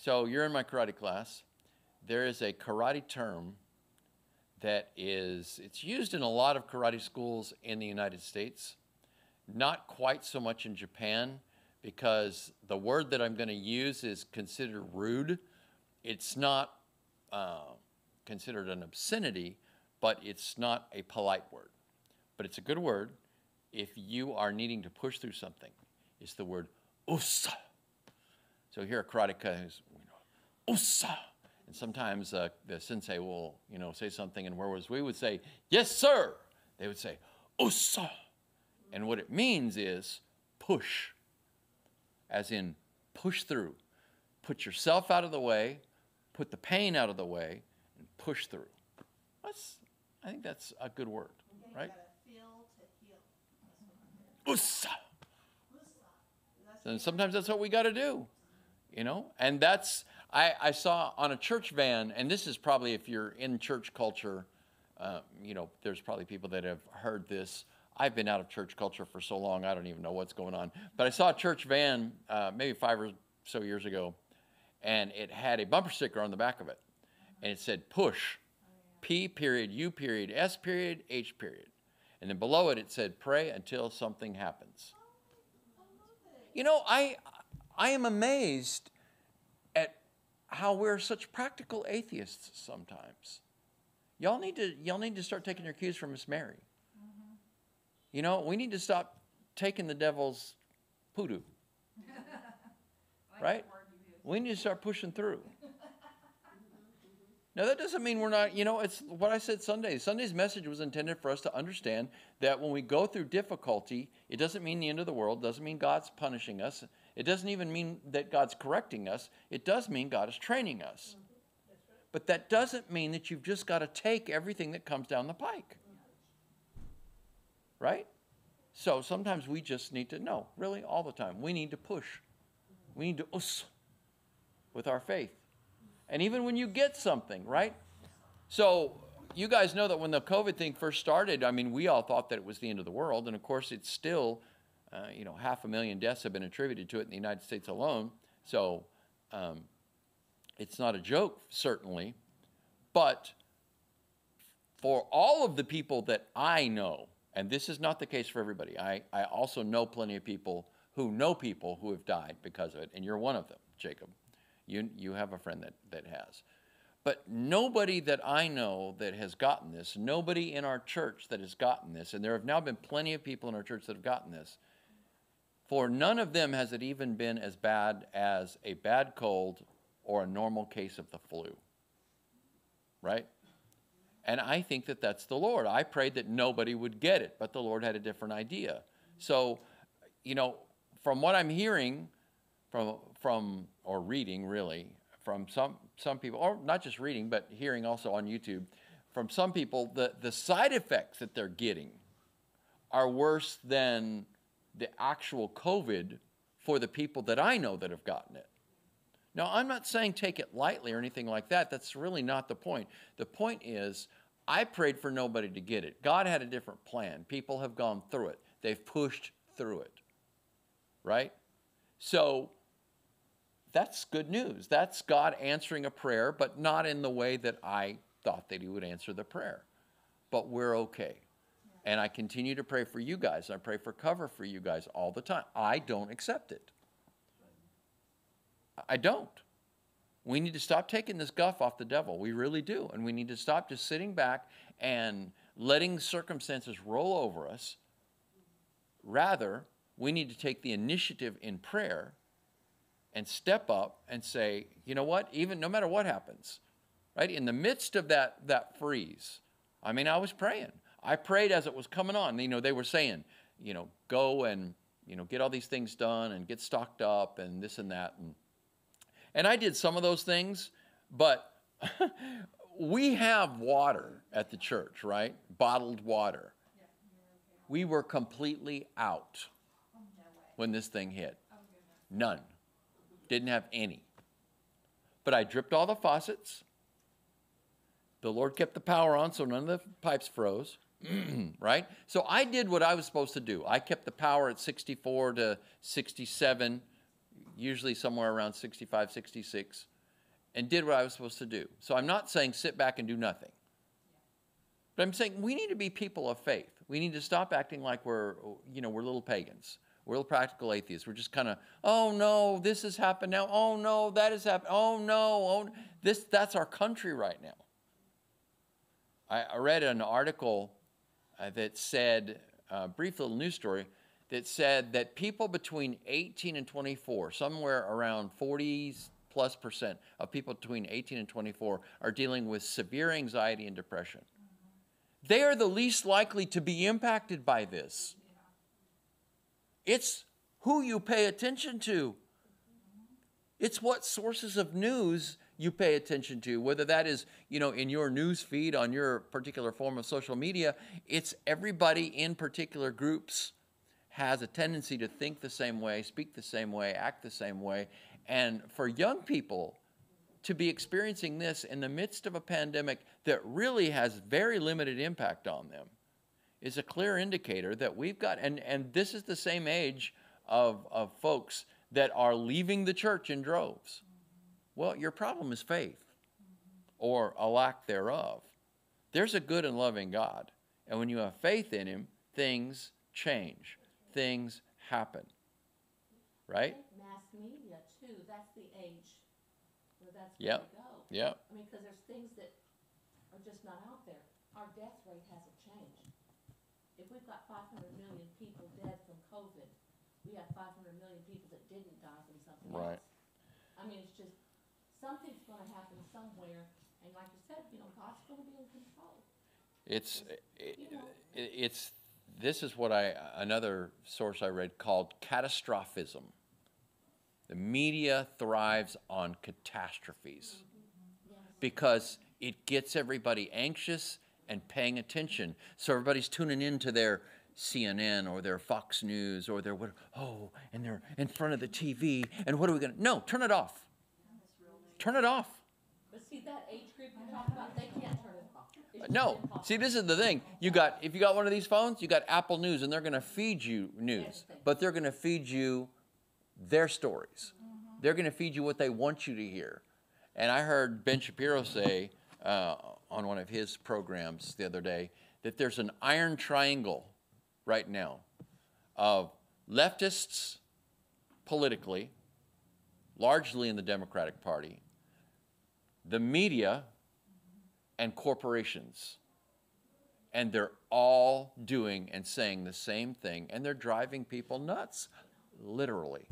So you're in my karate class. There is a karate term it's used in a lot of karate schools in the United States, not quite so much in Japan, because the word that I'm going to use is considered rude. It's not considered an obscenity, but it's not a polite word. But it's a good word if you are needing to push through something. It's the word usa. So here a karate class, usa. And sometimes the sensei will, say something, and whereas we would say, yes, sir, they would say, usa. And what it means is push, as in push through. Put yourself out of the way, put the pain out of the way, and push through. I think that's a good word, right? You gotta feel to heal. Usa. And sometimes that's what we got to do, And that's, I saw on a church van, and this is probably if you're in church culture, there's probably people that have heard this. I've been out of church culture for so long, I don't even know what's going on. But I saw a church van maybe 5 or so years ago, and it had a bumper sticker on the back of it. And it said, push, P period, U period, S period, H period. And then below it, it said, pray until something happens. I am amazed at how we're such practical atheists sometimes. Y'all need to start taking your cues from Miss Mary. We need to stop taking the devil's poodoo. Right? We need to start pushing through. Now, that doesn't mean we're not, it's what I said Sunday. Sunday's message was intended for us to understand that when we go through difficulty, it doesn't mean the end of the world. It doesn't mean God's punishing us. It doesn't even mean that God's correcting us. It does mean God is training us. But that doesn't mean that you've just got to take everything that comes down the pike. Right? So sometimes we just need to know, really, all the time. We need to push. We need to us with our faith. And even when you get something, right? So you guys know that when the COVID thing first started, we all thought that it was the end of the world. And of course, it's still, 500,000 deaths have been attributed to it in the United States alone. So it's not a joke, certainly. But for all of the people that I know, and this is not the case for everybody, I also know plenty of people who have died because of it. And you're one of them, Jacob. You have a friend that has. But nobody that I know that has gotten this, nobody in our church that has gotten this, and there have now been plenty of people in our church that have gotten this, for none of them has it even been as bad as a bad cold or a normal case of the flu. Right? And I think that that's the Lord. I prayed that nobody would get it, but the Lord had a different idea. So, from what I'm hearing from or reading really, from some people, or not just reading, but hearing also on YouTube, from some people, the side effects that they're getting are worse than the actual COVID for the people that I know that have gotten it. Now, I'm not saying take it lightly or anything like that. That's really not the point. The point is, I prayed for nobody to get it. God had a different plan. People have gone through it. They've pushed through it. Right? So, that's good news. That's God answering a prayer, but not in the way that I thought that he would answer the prayer. But we're okay. And I continue to pray for you guys. I pray for cover for you guys all the time. I don't accept it. I don't. We need to stop taking this guff off the devil. We really do. And we need to stop just sitting back and letting circumstances roll over us. Rather, we need to take the initiative in prayer and step up and say, you know what, even no matter what happens, right? In the midst of that freeze, I was praying. I prayed as it was coming on. They were saying, go and, get all these things done and get stocked up and this and that. And I did some of those things, but we have water at the church, right? Bottled water. We were completely out when this thing hit. None. Didn't have any. But I dripped all the faucets. The Lord kept the power on, so none of the pipes froze. Right? So I did what I was supposed to do. I kept the power at 64 to 67, usually somewhere around 65, 66, and did what I was supposed to do. So I'm not saying sit back and do nothing. But I'm saying we need to be people of faith. We need to stop acting like we're little pagans. We're little practical atheists. We're just kind of, oh no, this has happened now. Oh no, that has happened. Oh no, that's our country right now. I read an article that said, a brief little news story, that said that people between 18 and 24, somewhere around 40+% of people between 18 and 24 are dealing with severe anxiety and depression. They are the least likely to be impacted by this. It's who you pay attention to. It's what sources of news you pay attention to, whether that is, in your news feed on your particular form of social media. It's everybody in particular groups has a tendency to think the same way, speak the same way, act the same way. And for young people to be experiencing this in the midst of a pandemic that really has very limited impact on them is a clear indicator that we've got, and this is the same age of folks that are leaving the church in droves. Well, your problem is faith or a lack thereof. There's a good and loving God, and when you have faith in him, things change, things happen, right? Mass media, too, that's the age where that's Yep. going to go. Yep. I mean, because there's things that are just not out there. Our death rate hasn't changed. If we've got 500 million people dead from COVID, we have 500 million people that didn't die from something Right. else. I mean, it's just, something's going to happen somewhere, and like you said, God's going to be in control. This is what another source I read called catastrophism. The media thrives on catastrophes because it gets everybody anxious and paying attention. So everybody's tuning into their CNN or their Fox News or their and they're in front of the TV, and what are we going to? No, turn it off. Turn it off. But see, that age group you talk about, they can't turn it off. It's No, just impossible. see, this is the thing. If you got one of these phones, you got Apple News, and they're going to feed you news, but they're going to feed you their stories. They're going to feed you what they want you to hear. And I heard Ben Shapiro say on one of his programs the other day that there's an iron triangle right now of leftists politically, largely in the Democratic Party, the media, and corporations. And they're all doing and saying the same thing, and they're driving people nuts, literally.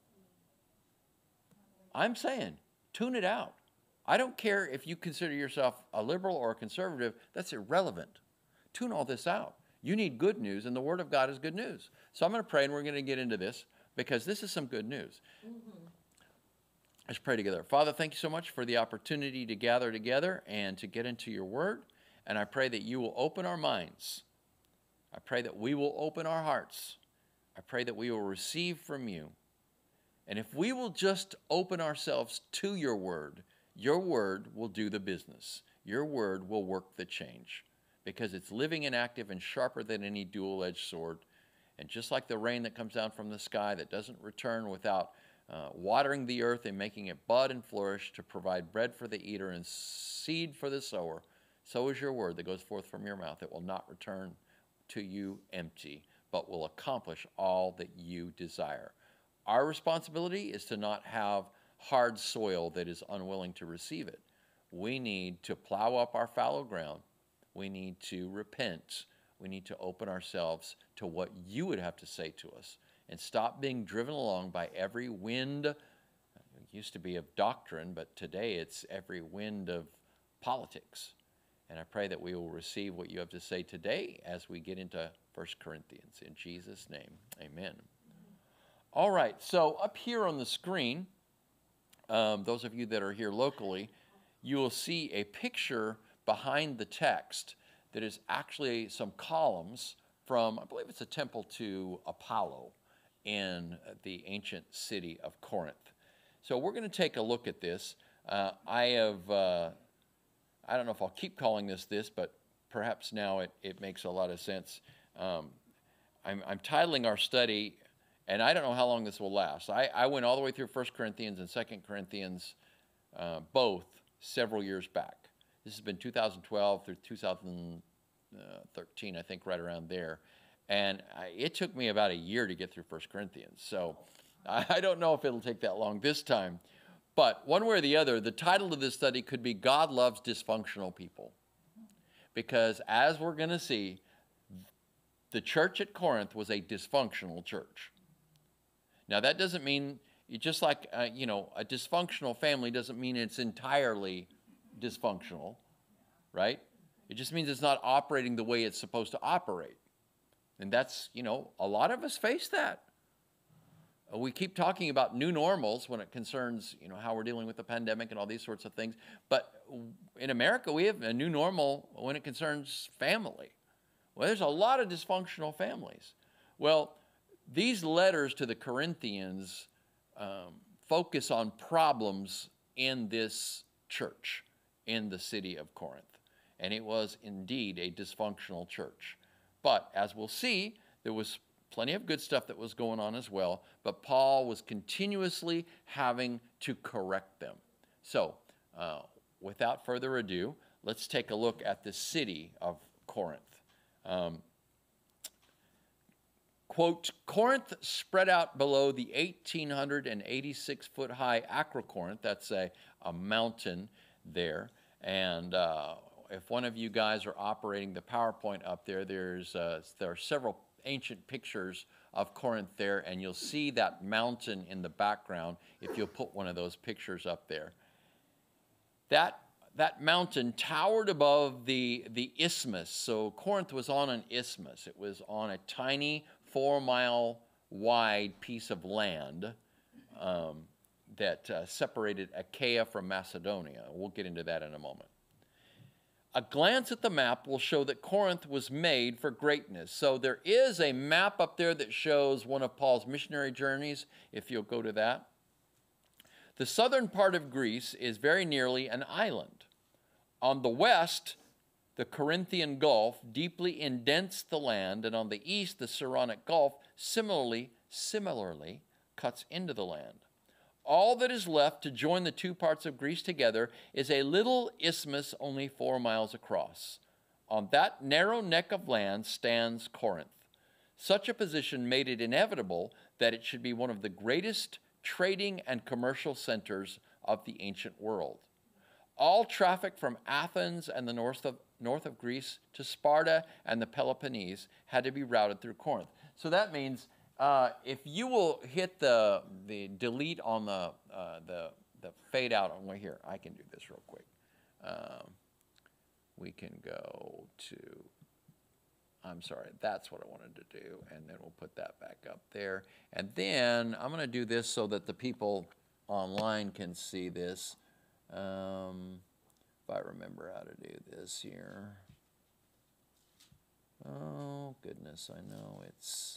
I'm saying, tune it out. I don't care if you consider yourself a liberal or a conservative, that's irrelevant. Tune all this out. You need good news, and the Word of God is good news. So I'm going to pray, and we're going to get into this, because this is some good news. Let's pray together. Father, thank you so much for the opportunity to gather together and to get into your Word. And I pray that you will open our minds. I pray that we will open our hearts. I pray that we will receive from you. And if we will just open ourselves to your Word will do the business. Your Word will work the change, because it's living and active and sharper than any dual-edged sword. And just like the rain that comes down from the sky that doesn't return without watering the earth and making it bud and flourish to provide bread for the eater and seed for the sower, so is your word that goes forth from your mouth. It will not return to you empty, but will accomplish all that you desire. Our responsibility is to not have hard soil that is unwilling to receive it. We need to plow up our fallow ground. We need to repent. We need to open ourselves to what you would have to say to us and stop being driven along by every wind. It used to be of doctrine, but today it's every wind of politics. And I pray that we will receive what you have to say today as we get into 1 Corinthians. In Jesus' name, amen. All right, so up here on the screen, those of you that are here locally, you will see a picture behind the text that is actually some columns from, I believe it's a temple to Apollo in the ancient city of Corinth. So we're going to take a look at this. I don't know if I'll keep calling this, but perhaps now it makes a lot of sense. I'm titling our study, And I don't know how long this will last. I went all the way through 1 Corinthians and 2 Corinthians, both several years back. This has been 2012 through 2013, I think, right around there. And it took me about a year to get through 1 Corinthians. So I don't know if it'll take that long this time. But one way or the other, the title of this study could be God Loves Dysfunctional People. Because as we're going to see, the church at Corinth was a dysfunctional church. Now, that doesn't mean, just like, a dysfunctional family doesn't mean it's entirely dysfunctional, right? It just means it's not operating the way it's supposed to operate. And that's, a lot of us face that. We keep talking about new normals when it concerns, how we're dealing with the pandemic and all these sorts of things. But in America, we have a new normal when it concerns family. Well, there's a lot of dysfunctional families. Well, these letters to the Corinthians focus on problems in this church in the city of Corinth. And it was indeed a dysfunctional church. But as we'll see, there was plenty of good stuff that was going on as well, but Paul was continuously having to correct them. So, without further ado, let's take a look at the city of Corinth. Quote, Corinth spread out below the 1,886-foot high Acrocorinth. That's a mountain there. And if one of you guys are operating the PowerPoint up there, there are several ancient pictures of Corinth there, and you'll see that mountain in the background if you'll put one of those pictures up there. That mountain towered above the isthmus. So Corinth was on an isthmus. It was on a tiny 4-mile wide piece of land that separated Achaia from Macedonia. We'll get into that in a moment. A glance at the map will show that Corinth was made for greatness. So there is a map up there that shows one of Paul's missionary journeys, if you'll go to that. The southern part of Greece is very nearly an island. On the west, the Corinthian Gulf deeply indents the land, and on the east, the Saronic Gulf similarly cuts into the land. All that is left to join the two parts of Greece together is a little isthmus only 4 miles across. On that narrow neck of land stands Corinth. Such a position made it inevitable that it should be one of the greatest trading and commercial centers of the ancient world. All traffic from Athens and the north of Greece to Sparta and the Peloponnese had to be routed through Corinth. So that means if you will hit the delete on the fade out on here, I can do this real quick. We can go to, I'm sorry, that's what I wanted to do, and then we'll put that back up there. And then I'm going to do this so that the people online can see this. If I remember how to do this here. Oh, goodness, I know it's...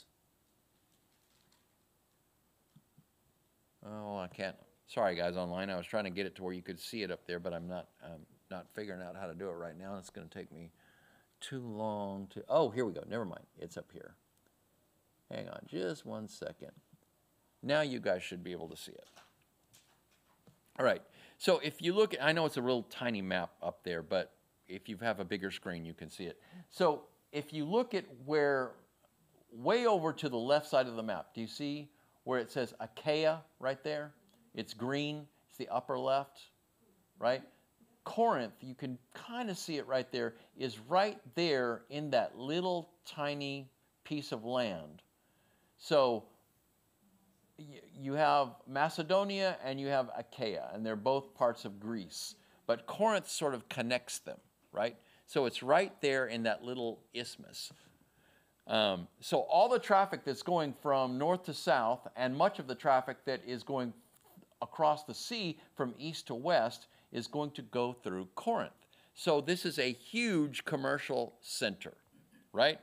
Oh, I can't. Sorry, guys, online. I was trying to get it to where you could see it up there, but I'm not figuring out how to do it right now. It's going to take me too long to... Oh, here we go. Never mind. It's up here. Hang on just 1 second. Now you guys should be able to see it. All right. So if you look, I know it's a real tiny map up there, but if you have a bigger screen, you can see it. So if you look at where, way over to the left side of the map, do you see where it says Achaia right there? It's green. It's the upper left, right? Corinth, you can kind of see it right there, is right there in that little tiny piece of land. So you have Macedonia and you have Achaia, and they're both parts of Greece. But Corinth sort of connects them, right? So it's right there in that little isthmus. So all the traffic that's going from north to south, and much of the traffic that is going across the sea from east to west, is going to go through Corinth. So this is a huge commercial center, right?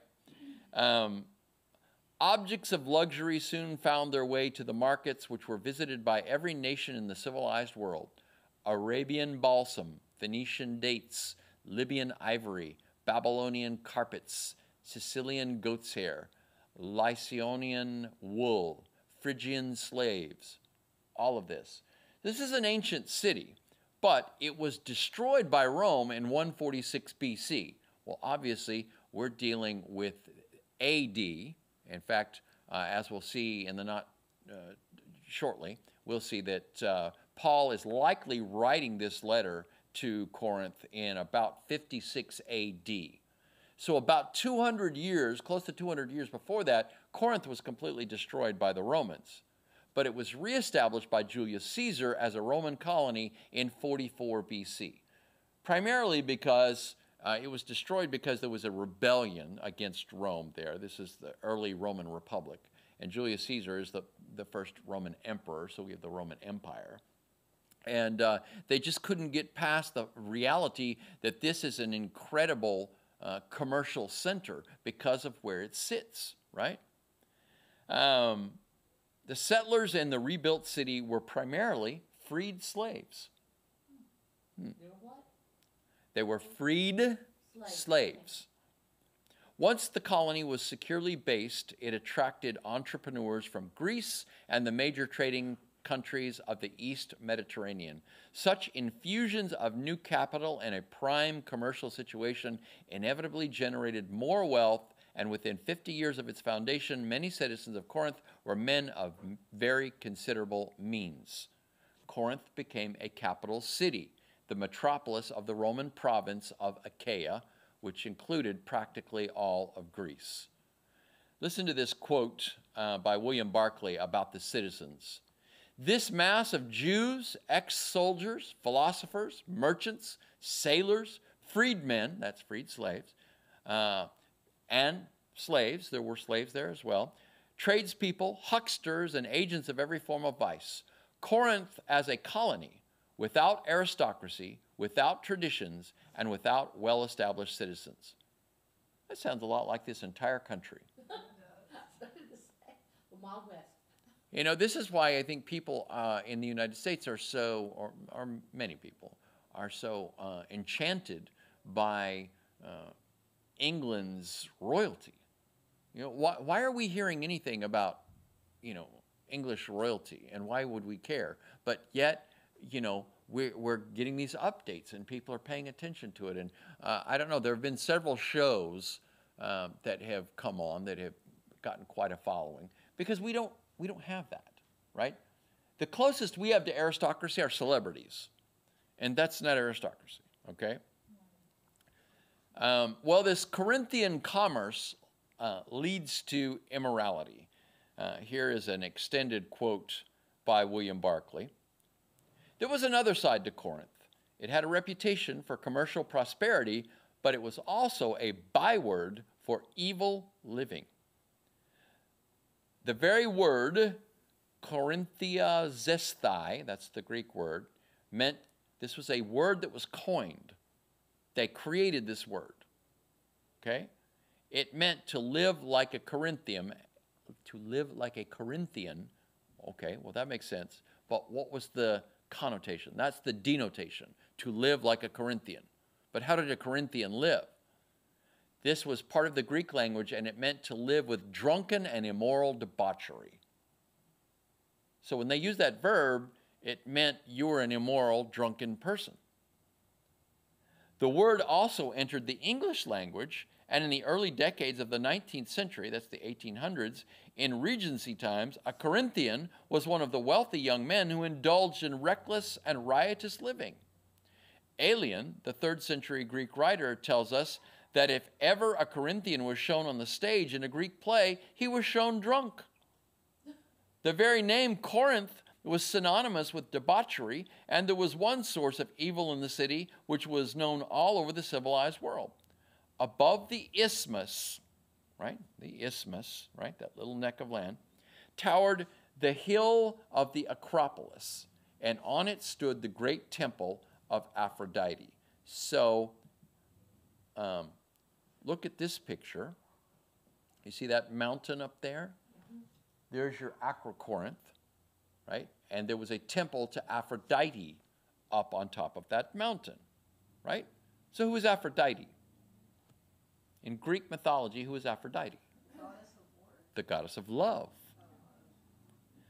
Objects of luxury soon found their way to the markets, which were visited by every nation in the civilized world. Arabian balsam, Phoenician dates, Libyan ivory, Babylonian carpets, Sicilian goat's hair, Lycaonian wool, Phrygian slaves. All of this. This is an ancient city, but it was destroyed by Rome in 146 BC. Well, obviously, we're dealing with AD. In fact, as we'll see in the not shortly, we'll see that Paul is likely writing this letter to Corinth in about 56 AD. So about 200 years, close to 200 years before that, Corinth was completely destroyed by the Romans. But it was reestablished by Julius Caesar as a Roman colony in 44 BC, primarily because it was destroyed because there was a rebellion against Rome there. This is the early Roman Republic, and Julius Caesar is the first Roman emperor, so we have the Roman Empire. And they just couldn't get past the reality that this is an incredible commercial center because of where it sits, right? The settlers in the rebuilt city were primarily freed slaves. They were what? They were freed slaves. Once the colony was securely based, it attracted entrepreneurs from Greece and the major trading countries of the East Mediterranean. Such infusions of new capital and a prime commercial situation inevitably generated more wealth, and within 50 years of its foundation, many citizens of Corinth were men of very considerable means. Corinth became a capital city, the metropolis of the Roman province of Achaia, which included practically all of Greece. Listen to this quote by William Barclay about the citizens. This mass of Jews, ex-soldiers, philosophers, merchants, sailors, freedmen, that's freed slaves, and slaves, there were slaves there as well, tradespeople, hucksters, and agents of every form of vice. Corinth as a colony, without aristocracy, without traditions, and without well-established citizens. That sounds a lot like this entire country. Wild West. You know, this is why I think people in the United States are so, or many people, are so enchanted by England's royalty. You know, why are we hearing anything about, you know, English royalty, and why would we care? But yet, you know, we're getting these updates, and people are paying attention to it. And I don't know, there have been several shows that have come on that have gotten quite a following, because we don't have that, right? The closest we have to aristocracy are celebrities, and that's not aristocracy, okay? Well, this Corinthian commerce leads to immorality. Here is an extended quote by William Barclay. There was another side to Corinth. It had a reputation for commercial prosperity, but it was also a byword for evil living. The very word Corinthia zesthai, that's the Greek word, meant this was a word that was coined. They created this word, okay? It meant to live like a Corinthian, okay, well that makes sense, but what was the connotation? That's the denotation, to live like a Corinthian. But how did a Corinthian live? This was part of the Greek language, and it meant to live with drunken and immoral debauchery. So when they used that verb, it meant you were an immoral, drunken person. The word also entered the English language, and in the early decades of the 19th century, that's the 1800s, in Regency times, a Corinthian was one of the wealthy young men who indulged in reckless and riotous living. Aelian, the 3rd century Greek writer, tells us that if ever a Corinthian was shown on the stage in a Greek play, he was shown drunk. The very name Corinth was synonymous with debauchery, and there was one source of evil in the city which was known all over the civilized world. Above the isthmus, right, that little neck of land, towered the hill of the Acropolis, and on it stood the great temple of Aphrodite. So, look at this picture. You see that mountain up there? There's your Acrocorinth, right? And there was a temple to Aphrodite up on top of that mountain, right? So who is Aphrodite? In Greek mythology, who is Aphrodite? Goddess of war. The goddess of love.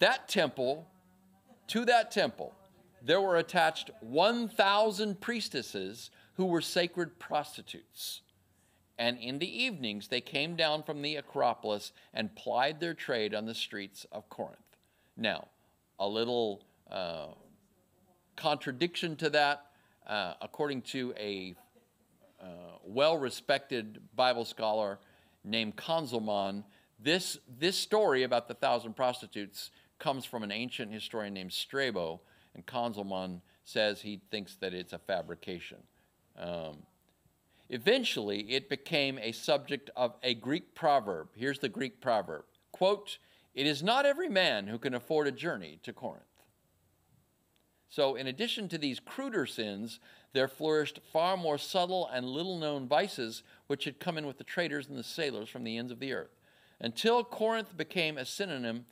That temple, to that temple, there were attached 1,000 priestesses who were sacred prostitutes. And in the evenings, they came down from the Acropolis and plied their trade on the streets of Corinth. Now, a little contradiction to that, according to a well-respected Bible scholar named Conzelman, this story about the 1,000 prostitutes comes from an ancient historian named Strabo, and Conzelman says he thinks that it's a fabrication. Eventually, it became a subject of a Greek proverb. Here's the Greek proverb. Quote, "It is not every man who can afford a journey to Corinth." So in addition to these cruder sins, there flourished far more subtle and little-known vices which had come in with the traders and the sailors from the ends of the earth. Until Corinth became a synonym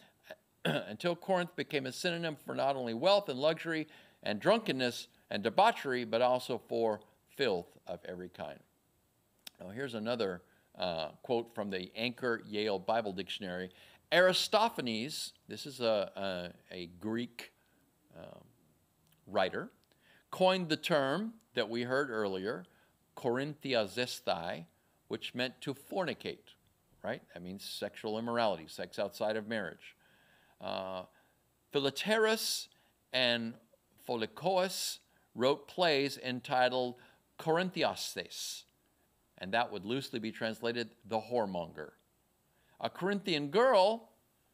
for not only wealth and luxury and drunkenness and debauchery, but also for filth of every kind. Now here's another quote from the Anchor Yale Bible Dictionary. Aristophanes, this is a Greek writer, coined the term that we heard earlier, Corinthiazesthai, which meant to fornicate, right? That means sexual immorality, sex outside of marriage. Philetarus and Philocos wrote plays entitled Corinthiastes, and that would loosely be translated the whoremonger. A Corinthian girl,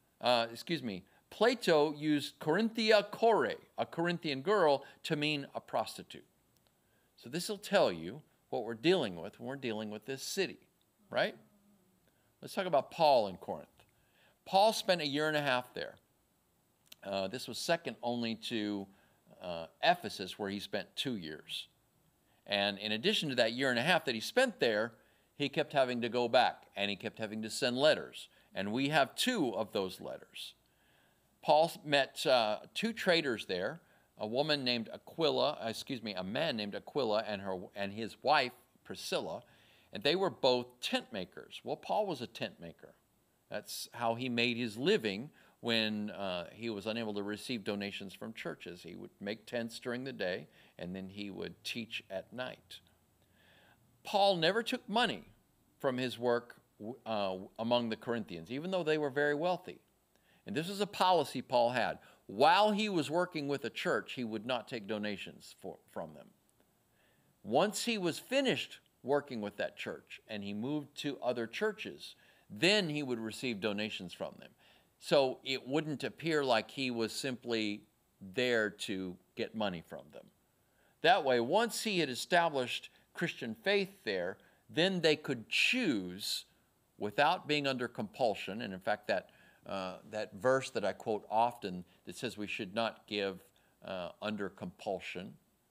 Plato used Corinthia Chore, a Corinthian girl, to mean a prostitute. So this will tell you what we're dealing with when we're dealing with this city, right? Let's talk about Paul in Corinth. Paul spent 1.5 years there. This was second only to Ephesus, where he spent 2 years. And in addition to that 1.5 years that he spent there, he kept having to go back, and he kept having to send letters. And we have 2 of those letters. Paul met 2 traders there, a man named Aquila and his wife Priscilla, and they were both tent makers. Well, Paul was a tent maker. That's how he made his living when he was unable to receive donations from churches. He would make tents during the day, and then he would teach at night. Paul never took money from his work among the Corinthians, even though they were very wealthy. And this is a policy Paul had. While he was working with a church, he would not take donations from them. Once he was finished working with that church and he moved to other churches, then he would receive donations from them. So it wouldn't appear like he was simply there to get money from them. That way, once he had established Christian faith there, then they could choose without being under compulsion. And in fact, that verse that I quote often that says we should not give under compulsion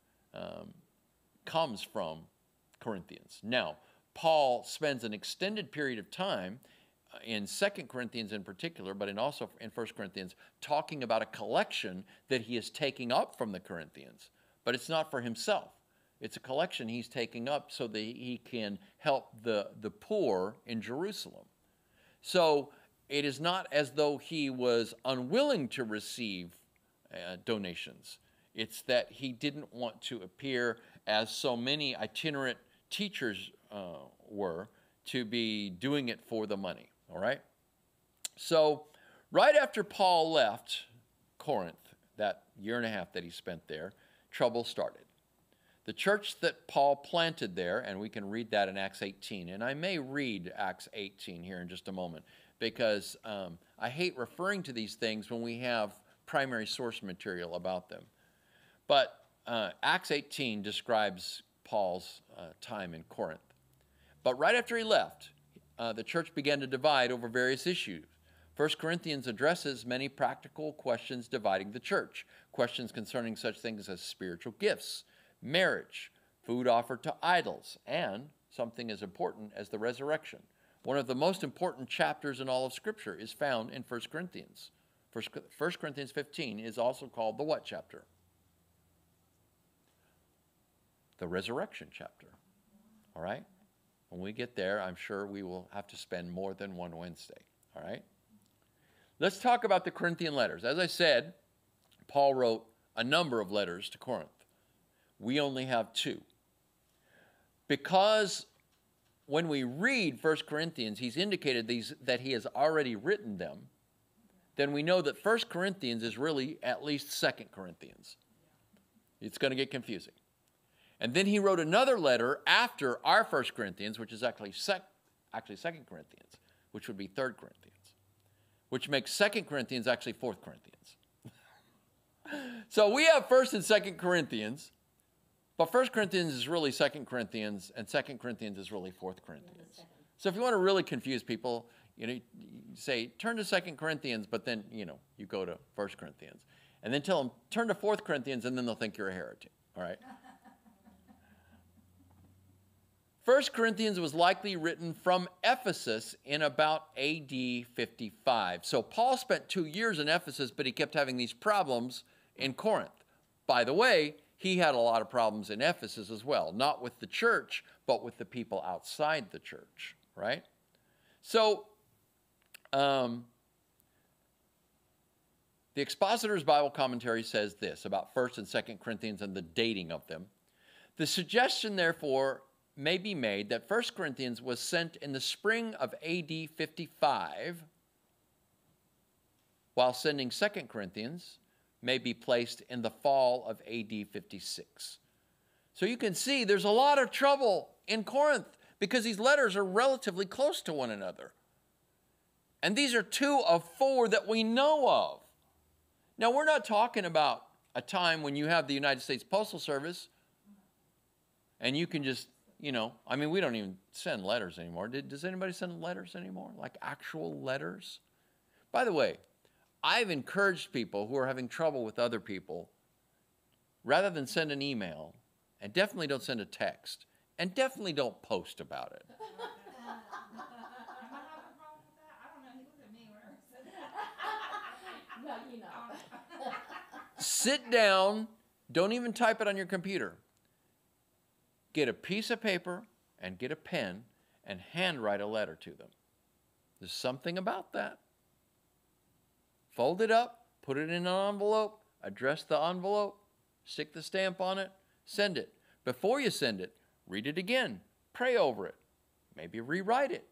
comes from Corinthians. Now, Paul spends an extended period of time in 2 Corinthians in particular, but also in 1 Corinthians, talking about a collection that he is taking up from the Corinthians. But it's not for himself. It's a collection he's taking up so that he can help the poor in Jerusalem. So it is not as though he was unwilling to receive donations. It's that he didn't want to appear, as so many itinerant teachers were, to be doing it for the money. All right? So right after Paul left Corinth, that 1.5 years that he spent there, trouble started. The church that Paul planted there, and we can read that in Acts 18, and I may read Acts 18 here in just a moment, because I hate referring to these things when we have primary source material about them. But Acts 18 describes Paul's time in Corinth. But right after he left, the church began to divide over various issues. 1 Corinthians addresses many practical questions dividing the church. Questions concerning such things as spiritual gifts, marriage, food offered to idols, and something as important as the resurrection. One of the most important chapters in all of Scripture is found in 1 Corinthians. 1 Corinthians 15 is also called the what chapter? The resurrection chapter. All right? When we get there, I'm sure we will have to spend more than one Wednesday. All right? Let's talk about the Corinthian letters. As I said, Paul wrote a number of letters to Corinth. We only have 2. Because when we read 1 Corinthians, he's indicated that he has already written them, then we know that 1 Corinthians is really at least 2 Corinthians. It's going to get confusing. And then he wrote another letter after our 1 Corinthians, which is actually 2 Corinthians, which would be 3 Corinthians, which makes 2 Corinthians actually 4 Corinthians. So we have 1 and 2 Corinthians, but 1 Corinthians is really 2 Corinthians, and 2 Corinthians is really 4 Corinthians. So if you want to really confuse people, you say, turn to 2 Corinthians, but then, you go to 1 Corinthians. And then tell them, turn to 4 Corinthians, and then they'll think you're a heretic, all right? 1 Corinthians was likely written from Ephesus in about AD 55. So Paul spent 2 years in Ephesus, but he kept having these problems in Corinth. By the way, he had a lot of problems in Ephesus as well, not with the church, but with the people outside the church, right? So, the Expositor's Bible Commentary says this about 1 and 2 Corinthians and the dating of them. The suggestion, therefore, may be made that 1 Corinthians was sent in the spring of AD 55, while sending 2 Corinthians may be placed in the fall of AD 56. So you can see there's a lot of trouble in Corinth because these letters are relatively close to one another. And these are 2 of 4 that we know of. Now, we're not talking about a time when you have the United States Postal Service and you can just, we don't even send letters anymore. Does anybody send letters anymore? Like actual letters? By the way, I've encouraged people who are having trouble with other people, rather than send an email, and definitely don't send a text, and definitely don't post about it. Am I having a problem with that? I don't know. He looked at me whenever he said that. No, you know. Sit down, don't even type it on your computer. Get a piece of paper and get a pen and handwrite a letter to them. There's something about that. Fold it up, put it in an envelope, address the envelope, stick the stamp on it, send it. Before you send it, read it again, pray over it, maybe rewrite it.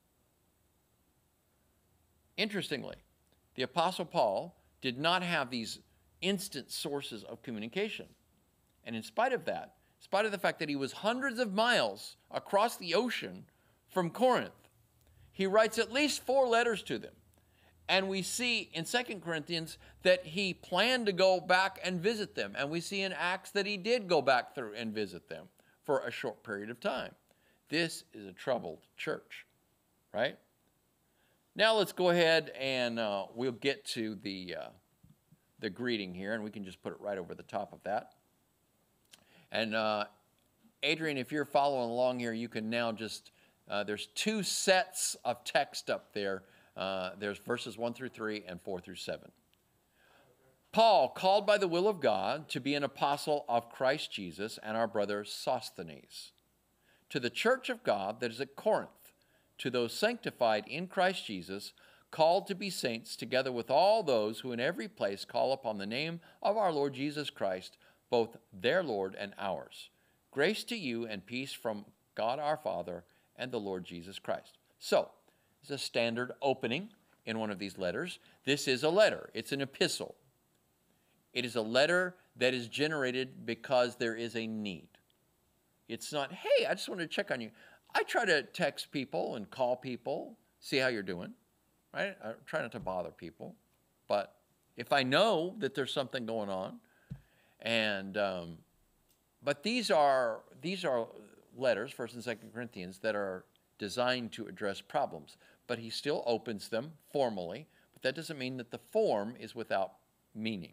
Interestingly, the Apostle Paul did not have these instant sources of communication. And in spite of that, in spite of the fact that he was hundreds of miles across the ocean from Corinth, he writes at least 4 letters to them. And we see in 2 Corinthians that he planned to go back and visit them. And we see in Acts that he did go back through and visit them for a short period of time. This is a troubled church, right? Now let's go ahead and we'll get to the greeting here, and we can just put it right over the top of that. And Adrian, if you're following along here, you can now just, there's 2 sets of text up there. There's verses 1 through 3 and 4 through 7. Paul, called by the will of God to be an apostle of Christ Jesus, and our brother Sosthenes, to the church of God that is at Corinth, to those sanctified in Christ Jesus, called to be saints, together with all those who in every place call upon the name of our Lord Jesus Christ, both their Lord and ours. Grace to you and peace from God our Father and the Lord Jesus Christ. So, it's a standard opening in one of these letters. This is a letter. It's an epistle. It is a letter that is generated because there is a need. It's not, hey, I just wanted to check on you. I try to text people and call people, see how you're doing, right? I try not to bother people. But if I know that there's something going on, and but these are letters, 1 and 2 Corinthians, that are designed to address problems. But he still opens them formally, but that doesn't mean that the form is without meaning.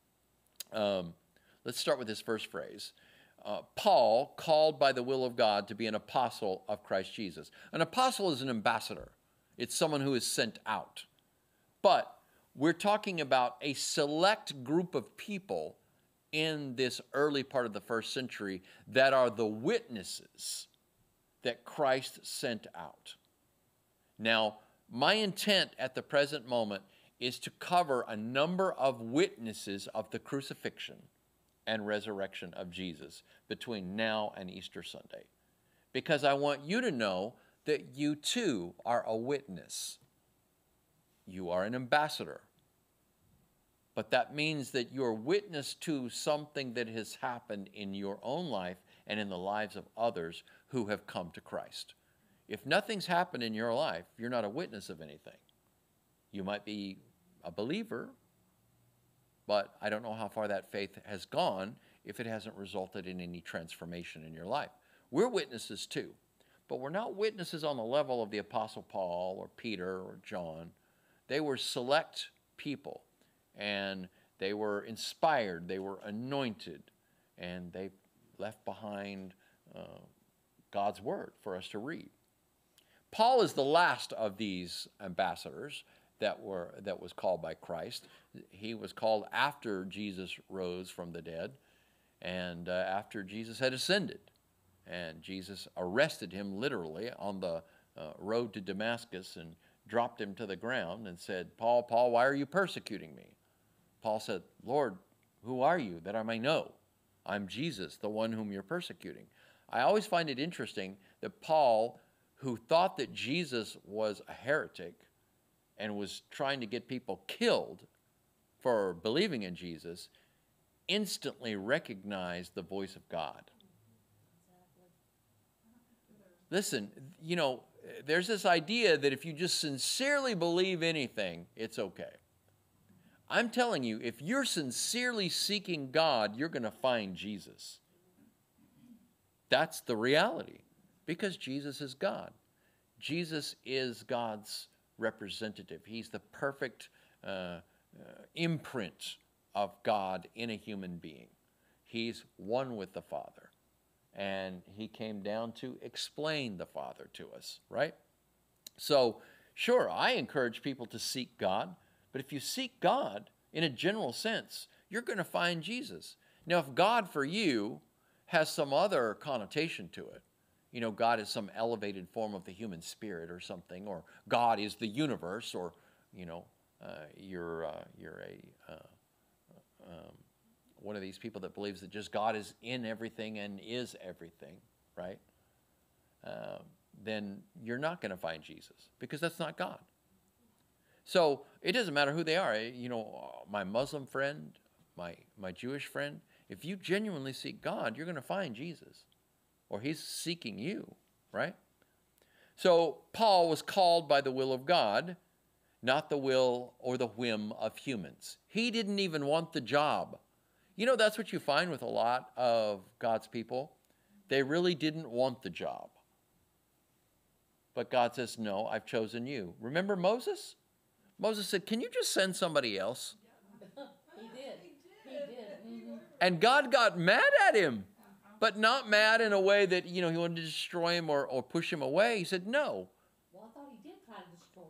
Let's start with this first phrase. Paul, called by the will of God to be an apostle of Christ Jesus. An apostle is an ambassador. It's someone who is sent out. But we're talking about a select group of people in this early part of the first century that are the witnesses that Christ sent out. Now, my intent at the present moment is to cover a number of witnesses of the crucifixion and resurrection of Jesus between now and Easter Sunday. Because I want you to know that you too are a witness. You are an ambassador. But that means that you're witness to something that has happened in your own life and in the lives of others who have come to Christ. If nothing's happened in your life, you're not a witness of anything. You might be a believer, but I don't know how far that faith has gone if it hasn't resulted in any transformation in your life. We're witnesses too, but we're not witnesses on the level of the Apostle Paul or Peter or John. They were select people, and they were inspired, they were anointed, and they left behind God's word for us to read. Paul is the last of these ambassadors that was called by Christ. He was called after Jesus rose from the dead and after Jesus had ascended. And Jesus arrested him literally on the road to Damascus and dropped him to the ground and said, Paul, Paul, why are you persecuting me? Paul said, Lord, who are you that I may know? I'm Jesus, the one whom you're persecuting. I always find it interesting that Paul, who thought that Jesus was a heretic and was trying to get people killed for believing in Jesus, instantly recognized the voice of God. Listen, you know, there's this idea that if you just sincerely believe anything, it's okay. I'm telling you, if you're sincerely seeking God, you're going to find Jesus. That's the reality, because Jesus is God. Jesus is God's representative. He's the perfect imprint of God in a human being. He's one with the Father. And he came down to explain the Father to us, right? So, sure, I encourage people to seek God, but if you seek God in a general sense, you're going to find Jesus. Now, if God for you has some other connotation to it, you know, God is some elevated form of the human spirit or something, or God is the universe, or, you know, you're one of these people that believes that just God is in everything and is everything, right? Then you're not going to find Jesus, because that's not God. So it doesn't matter who they are. You know, my Muslim friend, my Jewish friend, if you genuinely seek God, you're going to find Jesus, or he's seeking you, right? So Paul was called by the will of God, not the will or the whim of humans. He didn't even want the job. You know, that's what you find with a lot of God's people. They really didn't want the job. But God says, no, I've chosen you. Remember Moses? Moses said, can you just send somebody else? He did. He did. Mm-hmm. And God got mad at him, but not mad in a way that, you know, he wanted to destroy him or push him away. He said, no. Well, I thought he did try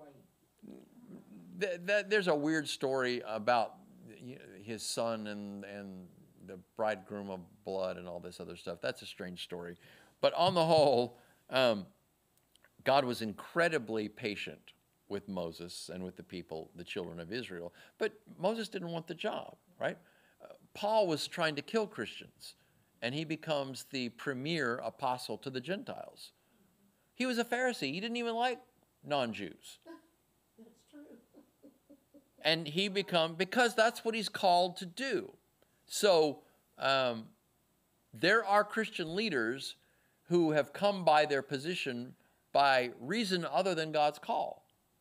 to destroy him. There's a weird story about his son and the bridegroom of blood and all this other stuff. That's a strange story. But on the whole, God was incredibly patient with Moses and with the people, the children of Israel. But Moses didn't want the job, right? Paul was trying to kill Christians, and he becomes the premier apostle to the Gentiles. He was a Pharisee. He didn't even like non-Jews. That's true. And he because that's what he's called to do. So there are Christian leaders who have come by their position by reason other than God's call.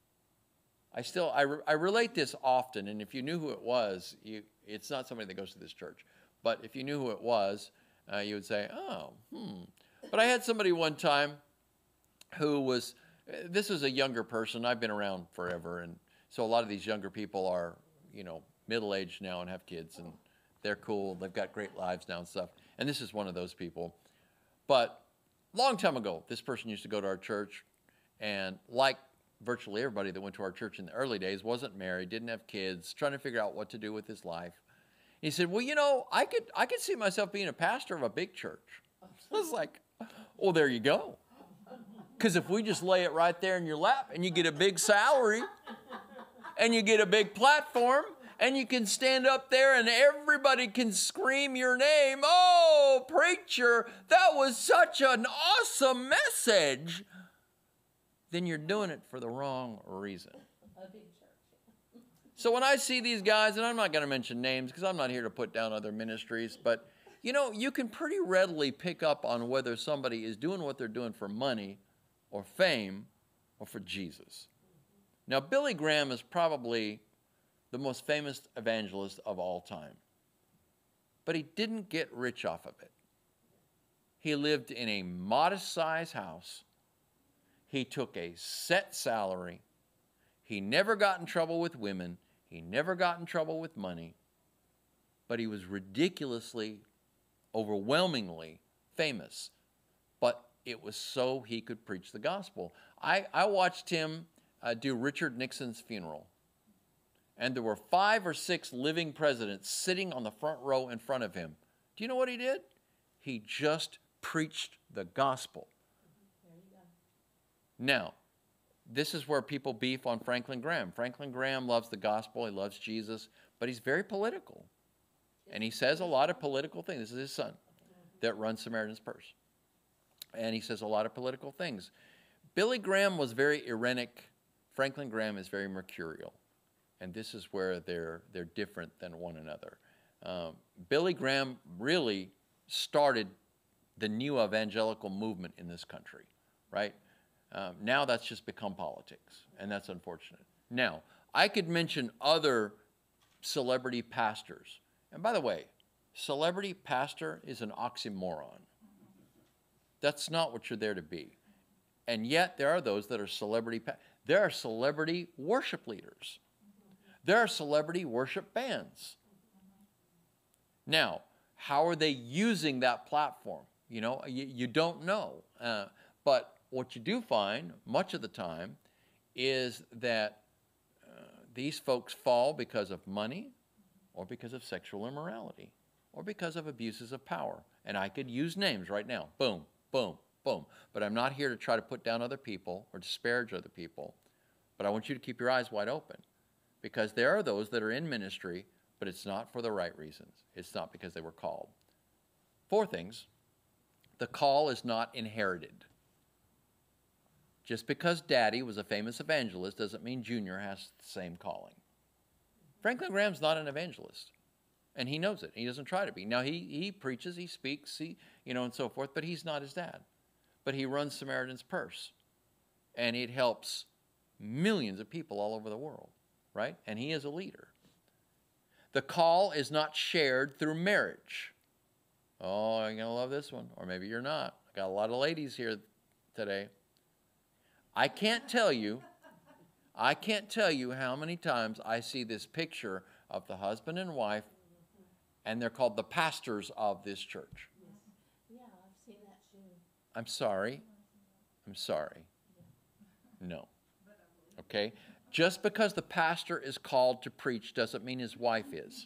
I relate this often, and if you knew who it was, it's not somebody that goes to this church, but if you knew who it was, you would say, But I had somebody one time who this was a younger person. I've been around forever, and so a lot of these younger people are, you know, middle-aged now and have kids, and they're cool. They've got great lives now and stuff. And this is one of those people. But long time ago, this person used to go to our church, and like virtually everybody that went to our church in the early days, wasn't married, didn't have kids, trying to figure out what to do with his life. He said, well, you know, I could see myself being a pastor of a big church. I was like, well, there you go. Because if we just lay it right there in your lap and you get a big salary and you get a big platform, and you can stand up there and everybody can scream your name. Oh, preacher, that was such an awesome message. Then you're doing it for the wrong reason. A big church. So when I see these guys, and I'm not going to mention names because I'm not here to put down other ministries, but you know, you can pretty readily pick up on whether somebody is doing what they're doing for money or fame or for Jesus. Now, Billy Graham is probably the most famous evangelist of all time. But he didn't get rich off of it. He lived in a modest-sized house. He took a set salary. He never got in trouble with women. He never got in trouble with money. But he was ridiculously, overwhelmingly famous. But it was so he could preach the gospel. I watched him do Richard Nixon's funeral. And there were 5 or 6 living presidents sitting on the front row in front of him. Do you know what he did? He just preached the gospel. There you go. Now, this is where people beef on Franklin Graham. Franklin Graham loves the gospel. He loves Jesus. But he's very political. And he says a lot of political things. This is his son that runs Samaritan's Purse. And he says a lot of political things. Billy Graham was very Irenic. Franklin Graham is very mercurial. And this is where they're different than one another. Billy Graham really started the new evangelical movement in this country, right? Now that's just become politics, and that's unfortunate. Now, I could mention other celebrity pastors. And by the way, celebrity pastor is an oxymoron. That's not what you're there to be. And yet there are those that are there are celebrity worship leaders. There are celebrity worship bands. Now, how are they using that platform? You know, you don't know. But what you do find, much of the time, is that these folks fall because of money or because of sexual immorality or because of abuses of power. And I could use names right now. Boom, boom, boom. But I'm not here to try to put down other people or disparage other people. But I want you to keep your eyes wide open. Because there are those that are in ministry, but it's not for the right reasons. It's not because they were called. 4 things. The call is not inherited. Just because Daddy was a famous evangelist doesn't mean Junior has the same calling. Franklin Graham's not an evangelist, and he knows it. He doesn't try to be. Now, he preaches, he speaks, and so forth, but he's not his dad. But he runs Samaritan's Purse, and it helps millions of people all over the world. Right? And he is a leader. The call is not shared through marriage. Oh, you're going to love this one. Or maybe you're not. I got a lot of ladies here today. I can't tell you how many times I see this picture of the husband and wife, and they're called the pastors of this church. Yeah, I've seen that too. I'm sorry. No. Okay? Just because the pastor is called to preach doesn't mean his wife is.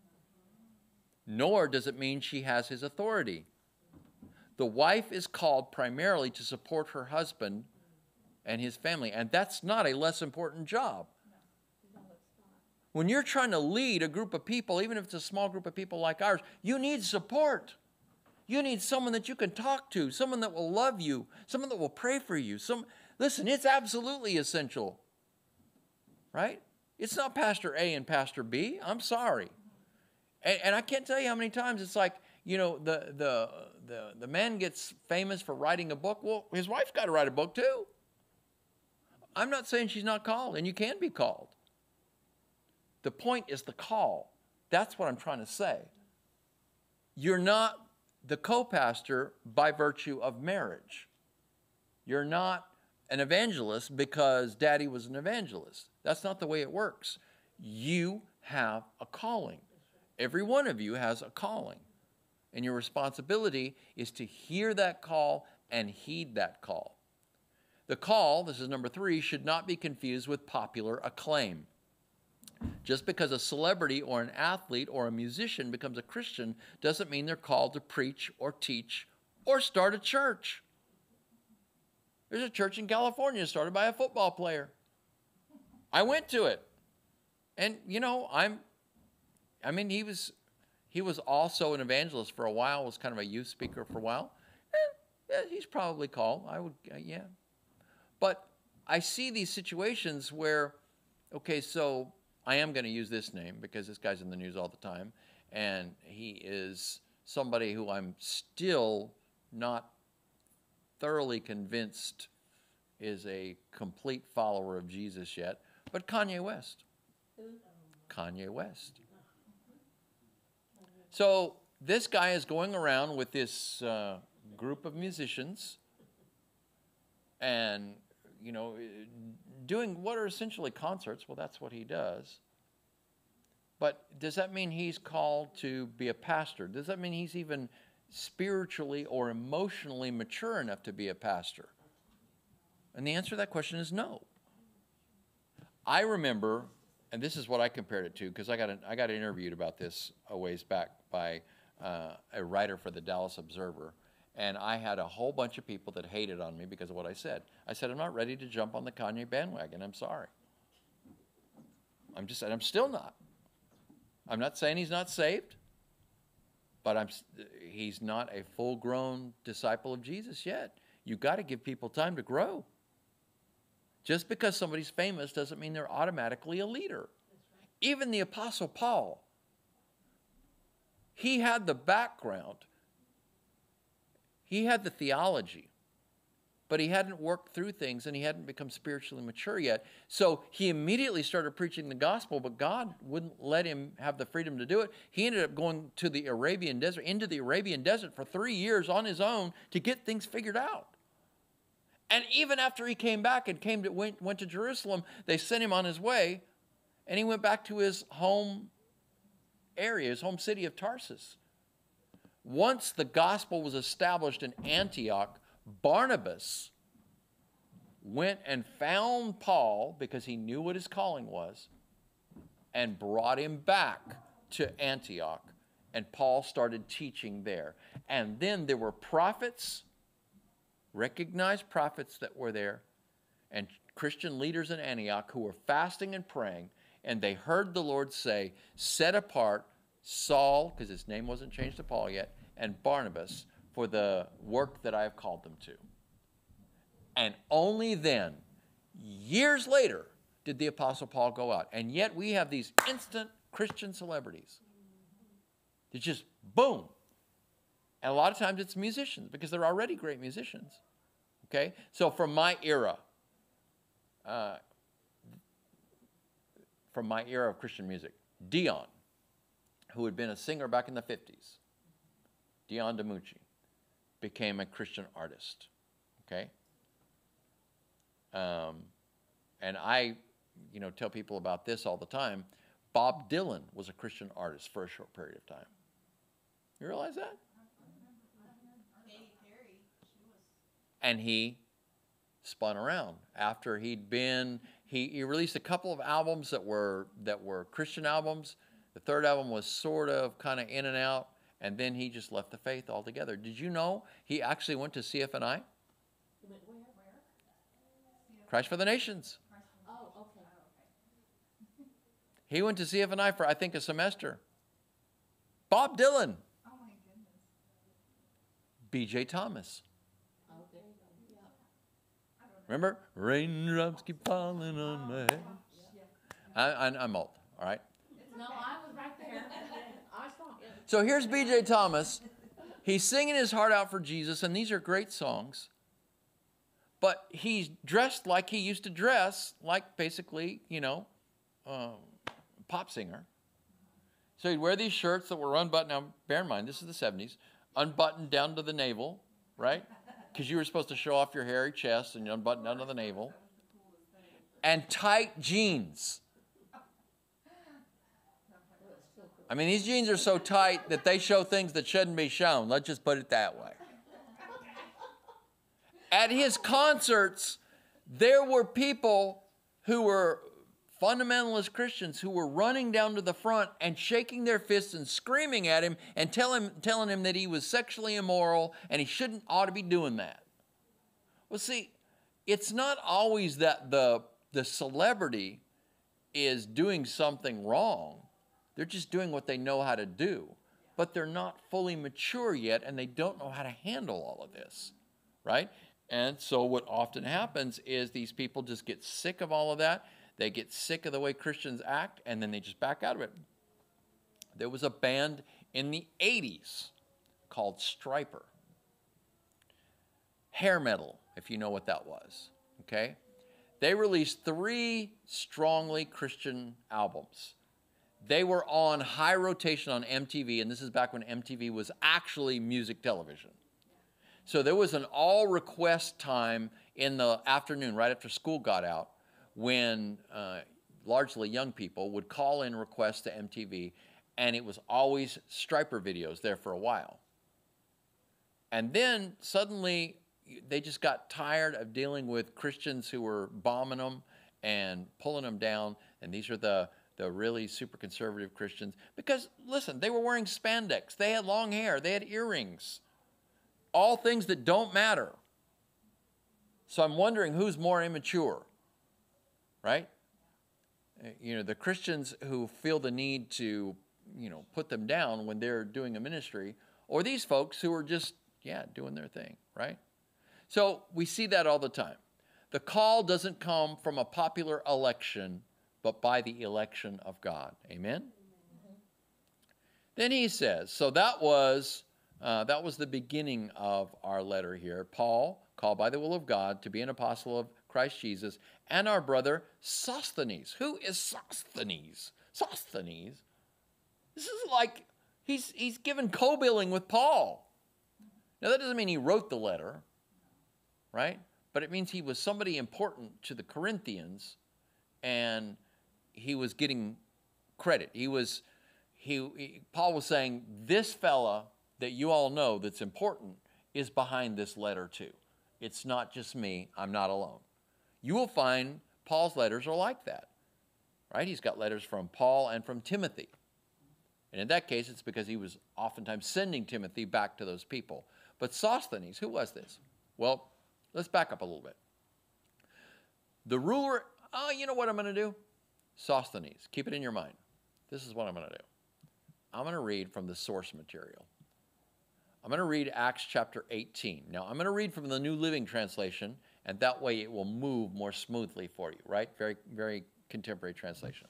Nor does it mean she has his authority. The wife is called primarily to support her husband and his family, and that's not a less important job. No, it's not. When you're trying to lead a group of people, even if it's a small group of people like ours, you need support. You need someone that you can talk to, someone that will love you, someone that will pray for you. Listen, it's absolutely essential. Right? It's not Pastor A and Pastor B. I'm sorry. And I can't tell you how many times it's like, the man gets famous for writing a book. Well, his wife's got to write a book too. I'm not saying she's not called, and you can be called. The point is the call. That's what I'm trying to say. You're not the co-pastor by virtue of marriage. You're not an evangelist because Daddy was an evangelist. That's not the way it works. You have a calling. Every one of you has a calling. And your responsibility is to hear that call and heed that call. The call, this is number 3, should not be confused with popular acclaim. Just because a celebrity or an athlete or a musician becomes a Christian doesn't mean they're called to preach or teach or start a church. There's a church in California started by a football player. I went to it. And, you know, I mean, he was also an evangelist for a while, was kind of a youth speaker for a while. Yeah, he's probably called. I would, yeah. But I see these situations where, okay, so I am going to use this name because this guy's in the news all the time, and he is somebody who I'm still not thoroughly convinced is a complete follower of Jesus yet, but Kanye West. Kanye West. So this guy is going around with this group of musicians and, you know, doing what are essentially concerts. Well, that's what he does. But does that mean he's called to be a pastor? Does that mean he's even spiritually or emotionally mature enough to be a pastor? And the answer to that question is no. I remember, and this is what I compared it to, because I got interviewed about this a ways back by a writer for the Dallas Observer, and I had a whole bunch of people that hated on me because of what I said. I said, I'm not ready to jump on the Kanye bandwagon. I'm sorry. I'm still not. I'm not saying he's not saved, but he's not a full-grown disciple of Jesus yet. You've got to give people time to grow. Just because somebody's famous doesn't mean they're automatically a leader. Even the Apostle Paul, he had the background. He had the theology, but he hadn't worked through things and he hadn't become spiritually mature yet. So he immediately started preaching the gospel, but God wouldn't let him have the freedom to do it. He ended up going to the Arabian desert, into the Arabian desert for 3 years on his own to get things figured out. And even after he came back and went to Jerusalem, they sent him on his way, and he went back to his home area, his home city of Tarsus. Once the gospel was established in Antioch, Barnabas went and found Paul, because he knew what his calling was, and brought him back to Antioch. And Paul started teaching there. And then there were prophets, recognized prophets that were there, and Christian leaders in Antioch who were fasting and praying, and they heard the Lord say, set apart Saul, because his name wasn't changed to Paul yet, and Barnabas for the work that I have called them to. And only then, years later, did the Apostle Paul go out. And yet we have these instant Christian celebrities. It's just boom. And a lot of times it's musicians, because they're already great musicians. Okay? So from my era of Christian music, Dion, who had been a singer back in the 50s, Dion DiMucci, became a Christian artist. Okay? And I, tell people about this all the time. Bob Dylan was a Christian artist for a short period of time. You realize that? And he spun around after he released a couple of albums that were Christian albums. The third album was sort of kind of in and out, and then he just left the faith altogether. Did you know he actually went to CFNI? Where? Christ for the Nations. Oh, okay. He went to CFNI for, I think, a semester. Bob Dylan. Oh my goodness. B.J. Thomas. Oh, there you go. Yeah. Remember? Raindrops keep falling on my head. I'm old, all right? No, I was right there. I saw it. So here's B.J. Thomas. He's singing his heart out for Jesus, and these are great songs. But he's dressed like he used to dress, like basically, pop singer. So he'd wear these shirts that were unbuttoned. Now, bear in mind, this is the 70s. Unbuttoned down to the navel, right? Because you were supposed to show off your hairy chest and you unbuttoned down to the navel. And tight jeans. I mean, these jeans are so tight that they show things that shouldn't be shown. Let's just put it that way. At his concerts, there were people who were fundamentalist Christians who were running down to the front and shaking their fists and screaming at him and telling him that he was sexually immoral and he ought to be doing that. Well, see, it's not always that the celebrity is doing something wrong. They're just doing what they know how to do. But they're not fully mature yet, and they don't know how to handle all of this, right? And so what often happens is these people just get sick of all of that. They get sick of the way Christians act, and then they just back out of it. There was a band in the 80s called Striper. Hair metal, if you know what that was, okay? They released 3 strongly Christian albums. They were on high rotation on MTV, and this is back when MTV was actually music television. So there was an all-request time in the afternoon, right after school got out, when largely young people would call in requests to MTV, and it was always Striper videos there for a while. And then suddenly they just got tired of dealing with Christians who were bombing them and pulling them down, and these are the really super conservative Christians. Because, listen, they were wearing spandex, they had long hair, they had earrings, all things that don't matter. So I'm wondering who's more immature, right? You know, the Christians who feel the need to, you know, put them down when they're doing a ministry, or these folks who are just, yeah, doing their thing, right? So we see that all the time. The call doesn't come from a popular election, but by the election of God. Amen? Mm-hmm. Then he says, so that was the beginning of our letter here. Paul, called by the will of God to be an apostle of Christ Jesus, and our brother Sosthenes. Who is Sosthenes? Sosthenes? This is like he's given co-billing with Paul. Now, that doesn't mean he wrote the letter, right? But it means he was somebody important to the Corinthians, and he was getting credit. Paul was saying, this fella that you all know that's important is behind this letter too. It's not just me. I'm not alone. You will find Paul's letters are like that, right? He's got letters from Paul and from Timothy. And in that case, it's because he was oftentimes sending Timothy back to those people. But Sosthenes, who was this? Well, let's back up a little bit. The ruler, you know what I'm going to do? Sosthenes, keep it in your mind. This is what I'm going to do. I'm going to read from the source material. I'm going to read Acts chapter 18. Now, I'm going to read from the New Living Translation, and that way it will move more smoothly for you, right? Very, very contemporary translation.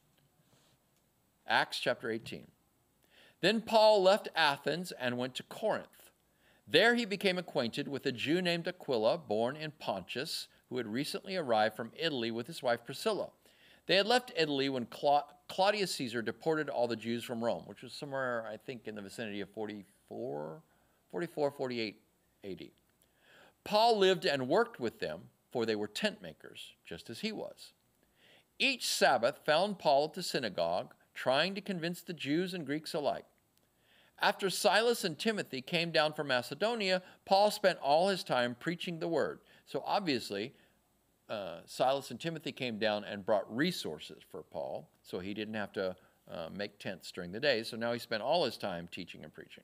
Acts chapter 18. Then Paul left Athens and went to Corinth. There he became acquainted with a Jew named Aquila, born in Pontus, who had recently arrived from Italy with his wife Priscilla. They had left Italy when Claudius Caesar deported all the Jews from Rome, which was somewhere, I think, in the vicinity of 48 AD. Paul lived and worked with them, for they were tent makers, just as he was. Each Sabbath found Paul at the synagogue, trying to convince the Jews and Greeks alike. After Silas and Timothy came down from Macedonia, Paul spent all his time preaching the word. So obviously, Silas and Timothy came down and brought resources for Paul, so he didn't have to make tents during the day. So now he spent all his time teaching and preaching.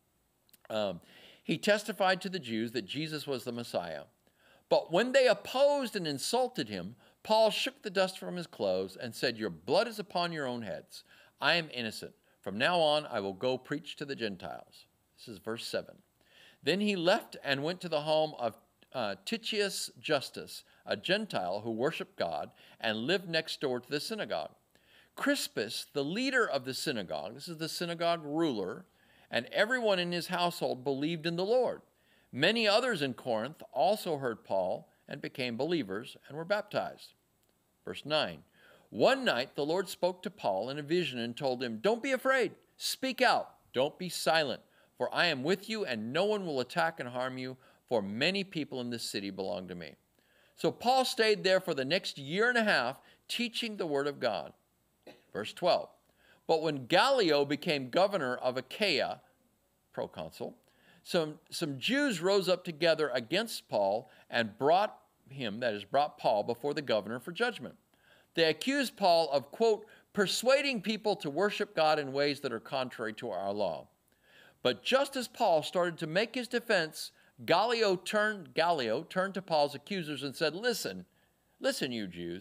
He testified to the Jews that Jesus was the Messiah. But when they opposed and insulted him, Paul shook the dust from his clothes and said, "Your blood is upon your own heads. I am innocent. From now on, I will go preach to the Gentiles." This is verse 7. Then he left and went to the home of Titius Justus, a Gentile who worshiped God and lived next door to the synagogue. Crispus, the leader of the synagogue, this is the synagogue ruler, and everyone in his household believed in the Lord. Many others in Corinth also heard Paul and became believers and were baptized. Verse 9. One night the Lord spoke to Paul in a vision and told him, "Don't be afraid. Speak out. Don't be silent, for I am with you and no one will attack and harm you, for many people in this city belong to me." So Paul stayed there for the next year and a half, teaching the word of God. Verse 12. But when Gallio became governor of Achaia, proconsul, some Jews rose up together against Paul and brought Paul before the governor for judgment. They accused Paul of, quote, persuading people to worship God in ways that are contrary to our law. But just as Paul started to make his defense, Gallio turned to Paul's accusers and said, Listen, you Jews,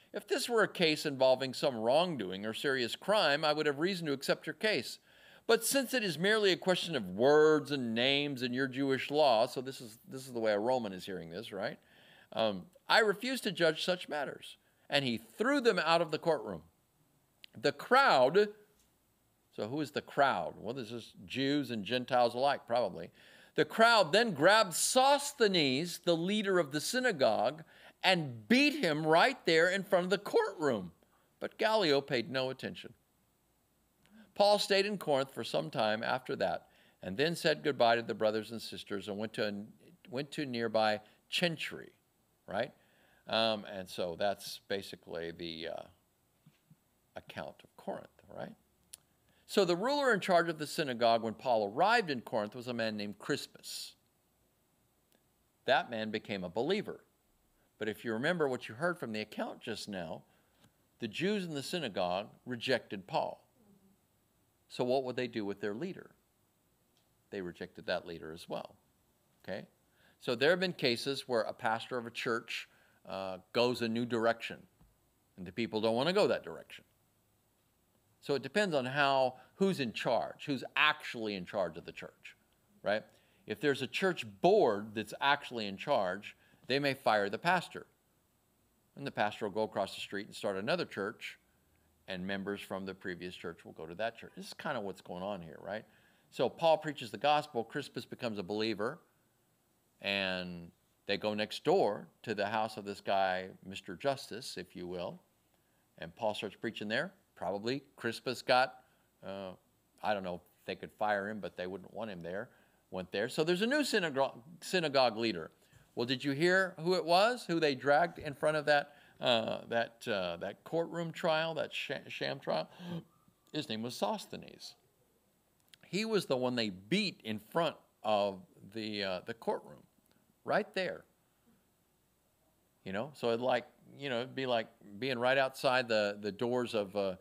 If this were a case involving some wrongdoing or serious crime, I would have reason to accept your case. But since it is merely a question of words and names in your Jewish law, so this is the way a Roman is hearing this, right? I refuse to judge such matters. And he threw them out of the courtroom. The crowd, so who is the crowd? Well, this is Jews and Gentiles alike, probably. The crowd then grabbed Sosthenes, the leader of the synagogue, and beat him right there in front of the courtroom. But Gallio paid no attention. Paul stayed in Corinth for some time after that, and then said goodbye to the brothers and sisters and went to nearby Chentry, right? And so that's basically the account of Corinth, right? So the ruler in charge of the synagogue when Paul arrived in Corinth was a man named Crispus. That man became a believer. But if you remember what you heard from the account just now, the Jews in the synagogue rejected Paul. So what would they do with their leader? They rejected that leader as well. Okay? So there have been cases where a pastor of a church goes a new direction, and the people don't want to go that direction. So it depends on who's in charge, who's actually in charge of the church, right? If there's a church board that's actually in charge, they may fire the pastor. And the pastor will go across the street and start another church, and members from the previous church will go to that church. This is kind of what's going on here, right? So Paul preaches the gospel, Crispus becomes a believer, and they go next door to the house of this guy, Mr. Justice, if you will, and Paul starts preaching there. Probably Crispus got, I don't know if they could fire him, but they wouldn't want him there, went there. So there's a new synagogue leader. Well, did you hear who it was, who they dragged in front of that courtroom trial, that sham trial? His name was Sosthenes. He was the one they beat in front of the courtroom, right there. You know, so it'd be like being right outside the doors of the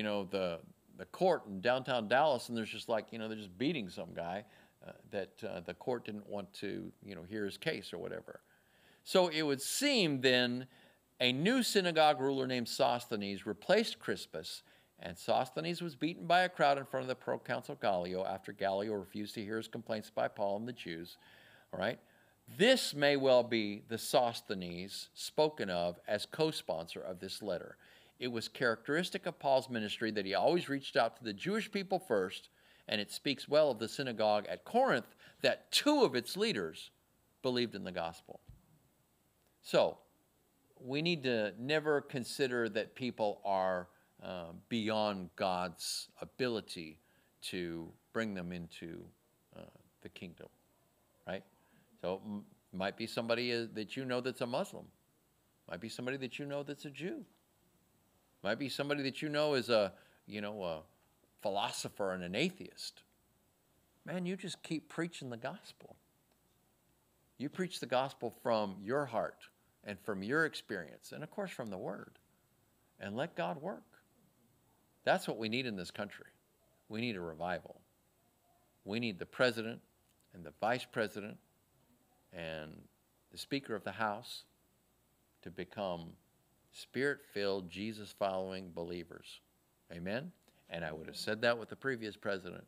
court in downtown Dallas, and there's just they're just beating some guy that the court didn't want to hear his case or whatever. So it would seem then a new synagogue ruler named Sosthenes replaced Crispus, and Sosthenes was beaten by a crowd in front of the proconsul Gallio after Gallio refused to hear his complaints by Paul and the Jews. All right. This may well be the Sosthenes spoken of as co-sponsor of this letter. It was characteristic of Paul's ministry that he always reached out to the Jewish people first, and it speaks well of the synagogue at Corinth that 2 of its leaders believed in the gospel. So, we need to never consider that people are beyond God's ability to bring them into the kingdom, right? So it might be somebody that you know that's a Muslim. Might be somebody that you know that's a Jew. Might be somebody that you know is a philosopher and an atheist. Man, you just keep preaching the gospel. You preach the gospel from your heart and from your experience and, of course, from the Word. And let God work. That's what we need in this country. We need a revival. We need the president and the vice president and the Speaker of the House to become Spirit-filled, Jesus-following believers. Amen? And I would have said that with the previous president.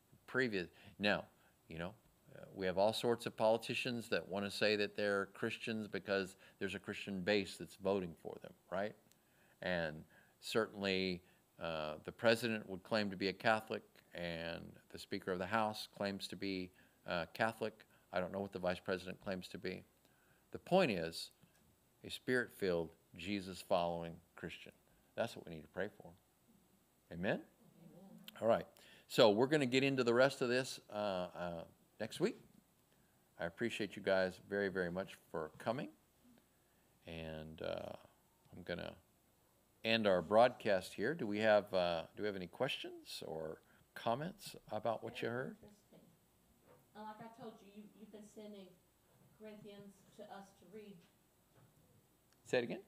Now, we have all sorts of politicians that want to say that they're Christians because there's a Christian base that's voting for them, right? And certainly the president would claim to be a Catholic, and the Speaker of the House claims to be Catholic. I don't know what the vice president claims to be. The point is a Spirit-filled, Jesus-following Christian. That's what we need to pray for. Amen? Amen. All right. So we're going to get into the rest of this next week. I appreciate you guys very, very much for coming. And I'm going to end our broadcast here. Do we have any questions or comments about what you heard? Like I told you, you've been sending Corinthians to us to read. Say it again?